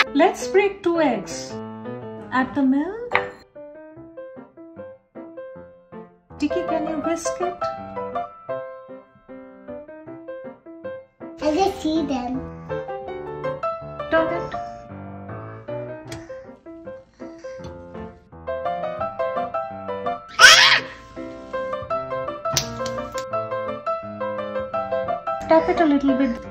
Let's break 2 eggs. Add the milk. Tikki, can you whisk it? I can see them. Turn it. Tap it a little bit.